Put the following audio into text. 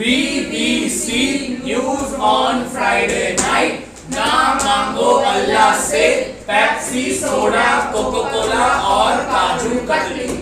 BBC news on Friday night. ना मांगो अल्लाह से पेप्सी, सोडा, कोका कोला और काजू कतली।